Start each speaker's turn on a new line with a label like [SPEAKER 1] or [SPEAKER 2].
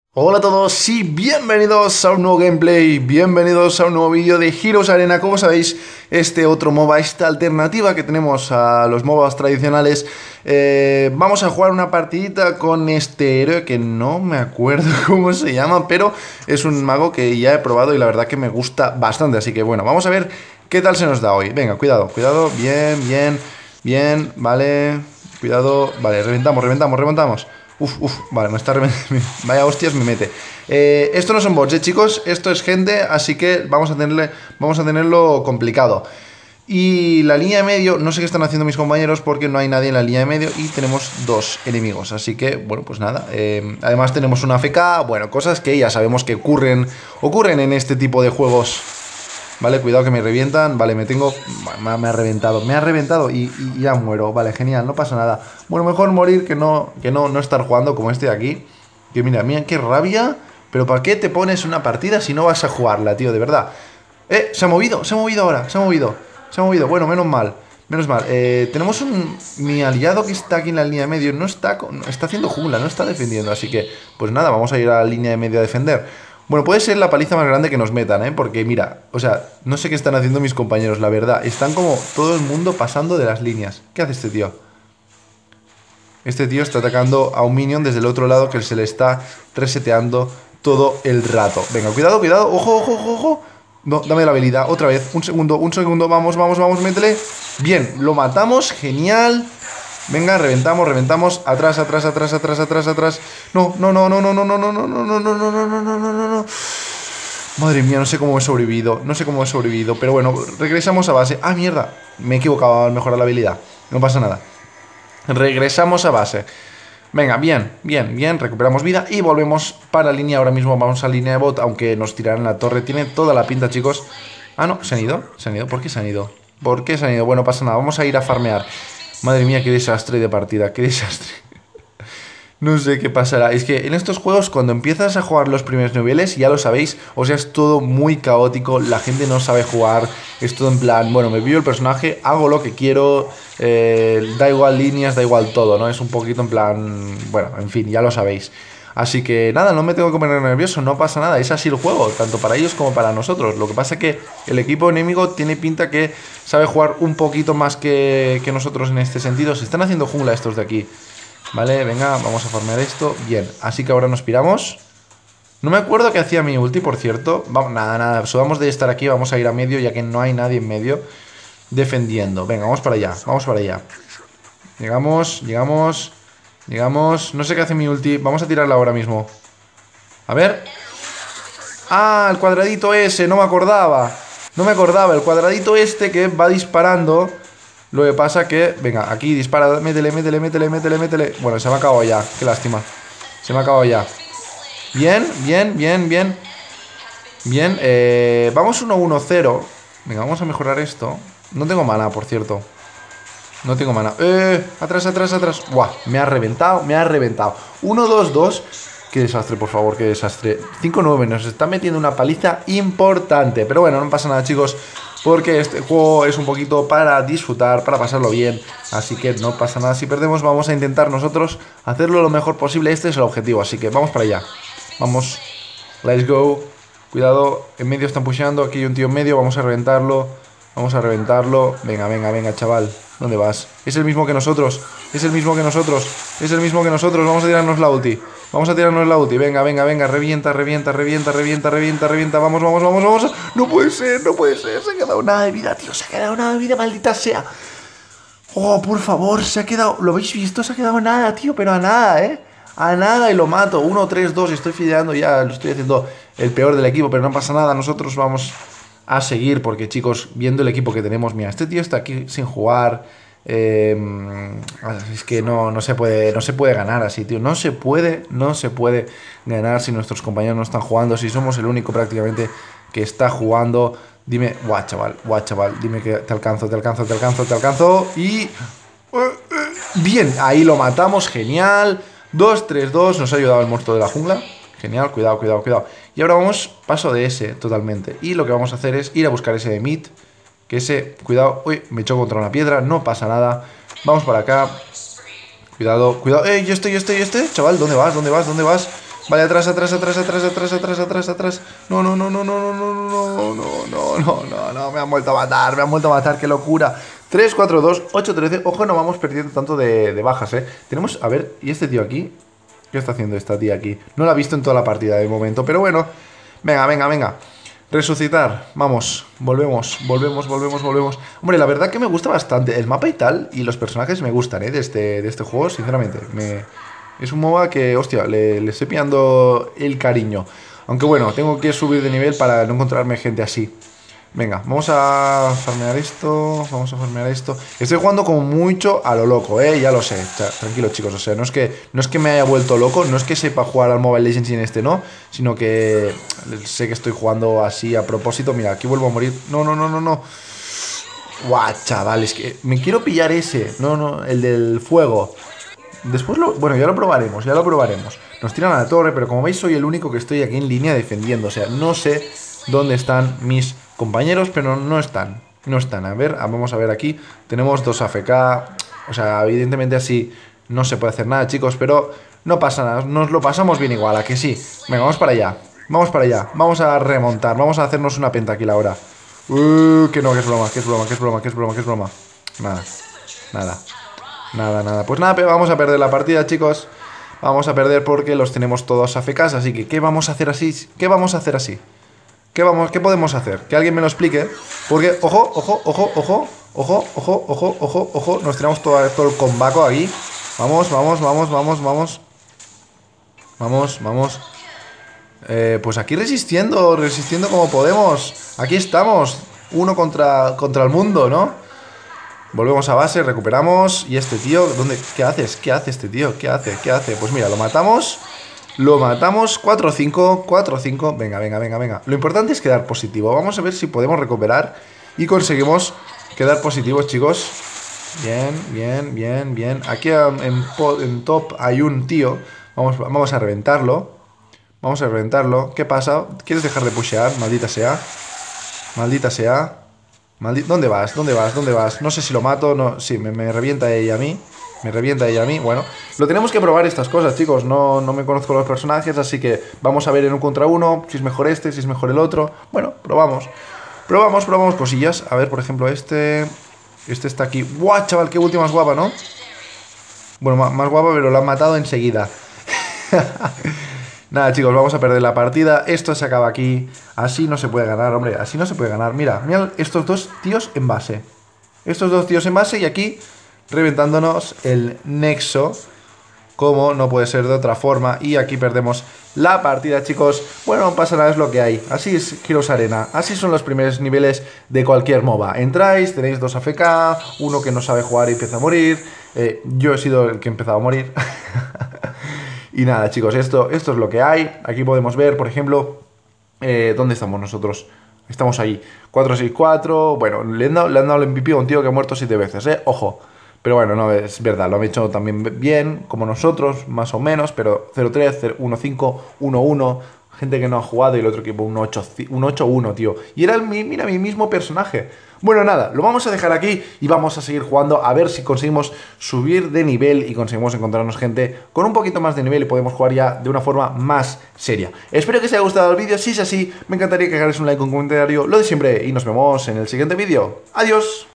[SPEAKER 1] Hola a todos y bienvenidos a un nuevo gameplay, bienvenidos a un nuevo vídeo de Heroes Arena. Como sabéis, este otro MOBA, esta alternativa que tenemos a los MOBAs tradicionales, vamos a jugar una partidita con este héroe que no me acuerdo cómo se llama, pero es un mago que ya he probado y la verdad que me gusta bastante. Así que bueno, vamos a ver qué tal se nos da hoy. Venga, cuidado, cuidado, bien, vale, cuidado, vale, remontamos. Vale, me está vaya hostias me mete. Esto no son bots, chicos. Esto es gente, así que vamos a tenerlo complicado. Y la línea de medio, no sé qué están haciendo mis compañeros porque no hay nadie en la línea de medio y tenemos dos enemigos. Así que, bueno, pues nada. Además tenemos una AFK, bueno, cosas que ya sabemos que ocurren en este tipo de juegos. Vale, cuidado que me revientan. Vale, me ha reventado y ya muero. Vale, genial, no pasa nada. Bueno, mejor morir que no estar jugando como este de aquí. Que mira, qué rabia. Pero ¿para qué te pones una partida si no vas a jugarla, tío? De verdad. Se ha movido ahora. Se ha movido. Bueno, menos mal. Tenemos mi aliado que está aquí en la línea de medio. Está haciendo jungla, no está defendiendo. Así que, pues nada, vamos a ir a la línea de medio a defender. Bueno, puede ser la paliza más grande que nos metan, ¿eh? Porque mira, o sea, no sé qué están haciendo mis compañeros, la verdad. Están como todo el mundo pasando de las líneas. ¿Qué hace este tío? Este tío está atacando a un minion desde el otro lado que se le está reseteando todo el rato. Venga, cuidado, ojo. No, dame la habilidad, otra vez, un segundo, vamos, métele. Bien, lo matamos, genial. Venga, reventamos, atrás. No. Madre mía, no sé cómo he sobrevivido, pero bueno, regresamos a base. Ah, mierda, me he equivocado al mejorar la habilidad. No pasa nada. Regresamos a base. Venga, bien, recuperamos vida y volvemos para línea. Ahora mismo vamos a línea de bot, aunque nos tirarán la torre. Tiene toda la pinta, chicos. Ah, no, se han ido. ¿Por qué se han ido? Bueno, pasa nada, vamos a ir a farmear. Madre mía, qué desastre de partida, qué desastre. No sé qué pasará. Es que en estos juegos, cuando empiezas a jugar los primeros niveles, ya lo sabéis, o sea, es todo muy caótico, la gente no sabe jugar, es todo en plan, bueno, me pillo el personaje, hago lo que quiero, da igual líneas, da igual todo, ¿no? Es un poquito en plan, bueno, en fin, ya lo sabéis. Así que nada, no me tengo que poner nervioso, no pasa nada, es así el juego, tanto para ellos como para nosotros. Lo que pasa es que el equipo enemigo tiene pinta que sabe jugar un poquito más que nosotros en este sentido. Se están haciendo jungla estos de aquí. Vale, venga, vamos a farmear esto. Bien, así que ahora nos piramos. No me acuerdo qué hacía mi ulti, por cierto. Vamos, nada, subamos de estar aquí, vamos a ir a medio, ya que no hay nadie en medio defendiendo. Venga, vamos para allá. Llegamos. No sé qué hace mi ulti. Vamos a tirarla ahora mismo. A ver. Ah, el cuadradito ese, no me acordaba. El cuadradito este que va disparando. Lo que pasa que, venga, aquí dispara, métele. Bueno, se me ha acabado ya, qué lástima. Bien. Vamos 1-1-0. Venga, vamos a mejorar esto. No tengo mana, por cierto. Atrás. Buah, me ha reventado. 1-2-2. Qué desastre, por favor, qué desastre. 5-9, nos está metiendo una paliza importante. Pero bueno, no pasa nada, chicos, porque este juego es un poquito para disfrutar, para pasarlo bien. Así que no pasa nada si perdemos. Vamos a intentar nosotros hacerlo lo mejor posible. Este es el objetivo, así que vamos para allá. Vamos, let's go. Cuidado, en medio están pusheando. Aquí hay un tío en medio, vamos a reventarlo. Venga, chaval. ¿Dónde vas? Es el mismo que nosotros. Vamos a tirarnos la ulti. Venga. Revienta. Vamos. No puede ser. Se ha quedado nada de vida, tío. Maldita sea. Oh, por favor, se ha quedado. ¿Lo habéis visto? Se ha quedado nada, tío. Pero a nada, ¿eh? A nada y lo mato. 1-3-2. Estoy fideando ya. Lo estoy haciendo el peor del equipo, pero no pasa nada. Nosotros vamos a seguir porque, chicos, viendo el equipo que tenemos, mira, este tío está aquí sin jugar. Es que no se puede ganar así, tío. No se puede ganar si nuestros compañeros no están jugando, si somos el único prácticamente que está jugando. Dime, guau, chaval, dime que te alcanzo. Y bien, ahí lo matamos, genial. 2-3-2, nos ha ayudado el monstruo de la jungla. Genial, cuidado. Y ahora vamos paso de ese totalmente. Y lo que vamos a hacer es ir a buscar ese de mid. Que ese, cuidado, uy, me choco contra una piedra, no pasa nada. Vamos para acá. Cuidado. ¿Y este? Chaval, ¿dónde vas? Vale, atrás, atrás, atrás, atrás, atrás, atrás, atrás, atrás. No, no, no, no, no, no, no, no, no, no, no, no, no, me han vuelto a matar, me han vuelto a matar, qué locura. 3, 4, 2, 8, 13. Ojo, no vamos perdiendo tanto de bajas, Tenemos, a ver, ¿y este tío aquí? ¿Qué está haciendo esta tía aquí? No la he visto en toda la partida de momento, pero bueno. Venga, venga, venga. Resucitar, vamos, volvemos. Hombre, la verdad que me gusta bastante el mapa y tal, y los personajes me gustan, de este juego, sinceramente. Es un MOBA que, hostia, le estoy pillando el cariño. Aunque bueno, tengo que subir de nivel para no encontrarme gente así. Venga, vamos a farmear esto, Estoy jugando como mucho a lo loco, ya lo sé. Tranquilos, chicos, o sea, no es que me haya vuelto loco, no es que sepa jugar al Mobile Legends y en este no, sino que sé que estoy jugando así a propósito. Mira, aquí vuelvo a morir. No, no, no, no, no. Guau, chaval, es que me quiero pillar ese. No, no, el del fuego. Después bueno, ya lo probaremos. Nos tiran a la torre, pero como veis soy el único que estoy aquí en línea defendiendo. O sea, no sé dónde están mis compañeros, pero no están. A ver, vamos a ver aquí. Tenemos 2 AFK. O sea, evidentemente así no se puede hacer nada, chicos, pero no pasa nada. Nos lo pasamos bien igual, ¿a que sí? Venga, vamos para allá. Vamos a remontar. Vamos a hacernos una pentakill ahora. Que no, que es broma. Nada. Pues nada, pero vamos a perder la partida, chicos. Vamos a perder porque los tenemos todos AFKs. Así que, ¿qué vamos a hacer así? ¿Qué podemos hacer? Que alguien me lo explique. Porque, ojo. Nos tiramos todo el combaco aquí. Vamos. Pues aquí resistiendo como podemos. Aquí estamos. Uno contra el mundo, ¿no? Volvemos a base, recuperamos. ¿Y este tío? ¿Qué haces? ¿Qué hace este tío? ¿Qué hace? Pues mira, lo matamos. 4-5. Venga. Lo importante es quedar positivo. Vamos a ver si podemos recuperar y conseguimos quedar positivos, chicos. Bien. Aquí en top hay un tío. Vamos a reventarlo. ¿Qué pasa? ¿Quieres dejar de pushear? Maldita sea. ¿Dónde vas? No sé si lo mato. No, sí, me revienta ella a mí. Bueno, lo tenemos que probar estas cosas, chicos. No me conozco los personajes, así que vamos a ver en un contra uno si es mejor este, si es mejor el otro. Bueno, probamos cosillas. A ver, por ejemplo, este está aquí. ¡Guau, chaval! ¡Qué ulti más guapa!, ¿no? Bueno, más guapa, pero lo han matado enseguida. Nada, chicos, vamos a perder la partida. Esto se acaba aquí. Así no se puede ganar, hombre. Así no se puede ganar. Mira estos dos tíos en base. Y aquí reventándonos el nexo. Como no puede ser de otra forma. Y aquí perdemos la partida, chicos. Bueno, no pasa nada, es lo que hay. Así es Heroes Arena. Así son los primeros niveles de cualquier MOBA. Entráis, tenéis 2 AFK, uno que no sabe jugar y empieza a morir. Yo he sido el que he empezado a morir. Y nada, chicos, esto es lo que hay. Aquí podemos ver, por ejemplo, ¿dónde estamos nosotros? Estamos ahí, 4-6-4. Bueno, le han dado el MVP a un tío que ha muerto 7 veces, ojo. Pero bueno, no, es verdad, lo han hecho también bien, como nosotros, más o menos. Pero 0-3, 1-5, 1-1. Gente que no ha jugado y el otro equipo un 8-1, tío. Y era mira, mi mismo personaje. Bueno, nada, lo vamos a dejar aquí y vamos a seguir jugando a ver si conseguimos subir de nivel y conseguimos encontrarnos gente con un poquito más de nivel y podemos jugar ya de una forma más seria. Espero que os haya gustado el vídeo. Si es así, me encantaría que hagáis un like, un comentario, lo de siempre, y nos vemos en el siguiente vídeo. ¡Adiós!